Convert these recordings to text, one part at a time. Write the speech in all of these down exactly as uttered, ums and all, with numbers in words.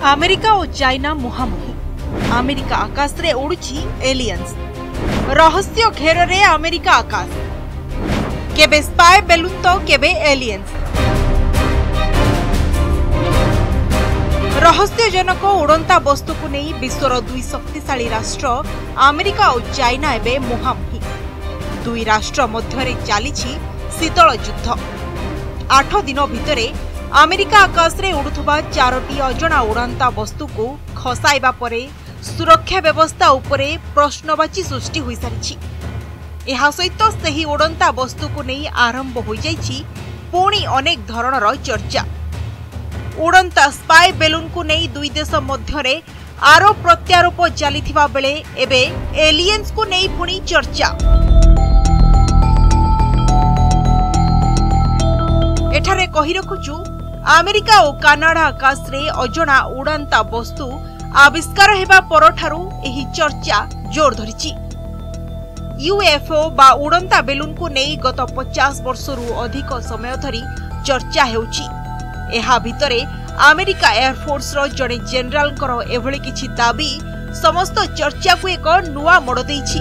America और China मुहांमुही। America आकाश रे उड़ुची aliens. रहस्य घेर रे अमेरिका आकाश। केबे स्पाई बेलून तो केबे एलियंस। रहस्यजनक उड़ंता वस्तु को नहीं विश्वर दुई शक्तिशाली राष्ट्र अमेरिका और चाइना एबे मुहांमुही। दुई राष्ट्र मध्यरे चालिछि शीतल युद्ध। आठ दिन भितरे अमेरिका आकाश रे उड़ुथुबा चारोटी अजणा उड़ांता वस्तु को खसाइबा परे सुरक्षा व्यवस्था उपरे प्रश्नवाची सृष्टि होई सारिछि। एहा सहित सही उड़ंता वस्तु को नहीं आरंभ हो जाइछि पुणी अनेक धरणर चर्चा। उड़ंता स्पाई बेलून को नहीं दुई देश मध्यरे आरोप प्रत्यारोप चलिथिबा बेले एबे एलियंस को नहीं पुणी चर्चा। एठारे कहि रखुछु अमेरिका और कानाडा आकाश रे अजणा उड़ांता वस्तु आविष्कार हेबा परठारु एही चर्चा जोर धरिछि। यूएफओ बा उड़ंता बेलून को नहीं गत पचास वर्षरु अधिक समय धरी चर्चा हेउछि। एहा भितरे अमेरिका एयरफोर्स रो जणे जनरल करो एभଳି किछि दाबी समस्त चर्चा को एक नुआ मोड़ दैछि।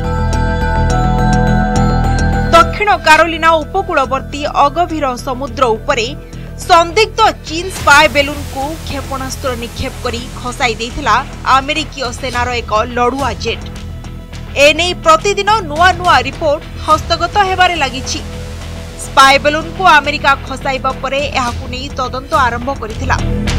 दक्षिण कारोलिना उपकूलवर्ती अगभीर समुद्र उपरे संदिग्ध चीन स्पाई बेलून को क्षेपणास्त्र निक्षेप करी खसाई देथिला अमेरिकीय सेनार एक लड़ुआ जेट। एने प्रतिदिन नुआ नुआ रिपोर्ट हस्तगत हेबारे लागिछि। स्पाई बेलून को अमेरिका खसाइबा परे एहाकु नै तदंत आरंभ करिथिला।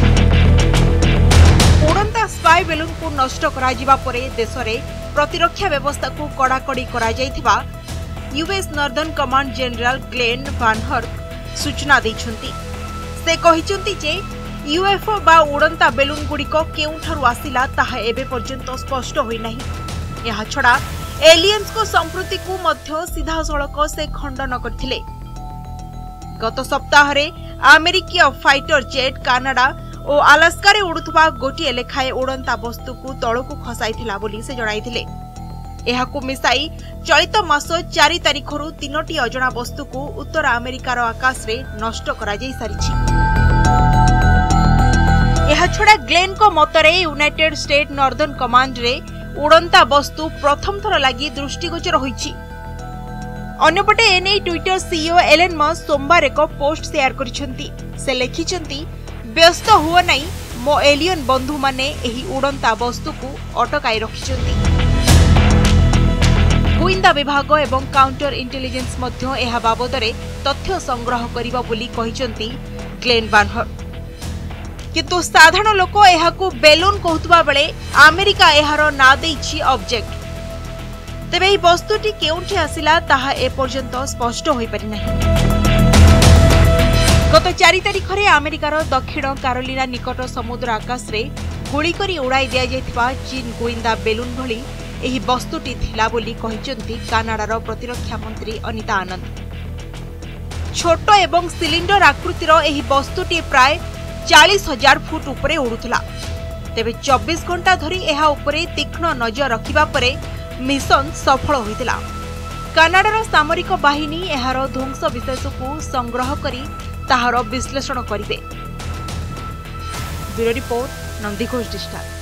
उड़ंता स्पाई बेलून को नष्ट करा जिबा परे देशरे प्रतिरक्षा व्यवस्था को कड़ाकड़ी करा जायथिबा US northern command general Glen VanHerck सूचना दैछंती। से कहिचंती जे यूएफओ बा उड़ंता बेलून गुड़िक केउठारु आसिला ताहा एबे पर्यंत स्पष्ट होई नाही। एहा छडा एलियंस को संस्कृति को मध्य सीधा सड़क से खंडन करथिले। गत सप्ताह रे अमेरिकीय फाइटर जेट कानाडा और अलास्का रे उड़ुथबा गोटिए लेखाए उड़ंता वस्तु को तळकु खसाइथिला बोली से जणाइथिले। एहाकु मिसाई चलित मास चार तारिखरु तीनोटी अजणा वस्तु को उत्तर अमेरिकार आकाश रे नष्ट करा जाई सारिछि। एहा छडा ग्लेन को मतरे यूनाइटेड स्टेट नॉर्दर्न कमांड रे उड़ंता वस्तु प्रथम थर लागि दृष्टिगोचर होईछि। अन्यपटे एने ट्विटर सीईओ एलन मस्क सोमवार एक पोस्ट शेयर करिसेंती। से लेखिसेंती, व्यस्त हुओ नै, मो एलियन बंधु माने एही उड़ंता वस्तु को अटकाई रखिसेंती। गोइंदा विभाग एवं काउंटर इंटेलिजेंस मध्य एहा बाबदरे तथ्य संग्रह करिबा बोली कहिसेंती ग्लेन वान हर्क। किंतु साधारण लोक एहाकु बेलून कहतुबा बेले अमेरिका एहार ना देइछि ऑब्जेक्ट। तेबे एही वस्तुटी केउठी आसिला ताहा ए पर्यंत स्पष्ट होई पारि नाही। गत चार तारिख रे अमेरिकार दक्षिण कारोलिना निकट समुद्र आकाश रे गुली करी उड़ाई दिया जायथिबा चीन गोइंदा बेलून भली एही वस्तुटी थिला बोली कहिसेंती कानाडार प्रतिरक्षा मंत्री अनिता आनंद। छोट एवं सिलिंडर आकृतिर एही वस्तुटी प्राय चालीस हजार फुट उपरे उड़ुथला। तेबे चौबीस घंटा धरी एहा उपरे तीक्ष्ण नजर रखिबा परे मिशन सफल होइतिला। कानाडार सामरिक बाहिनी एहार ध्वंस विशेष को संग्रह करी ताहार विश्लेषण करिवे। Bureau report Nandighosh digital.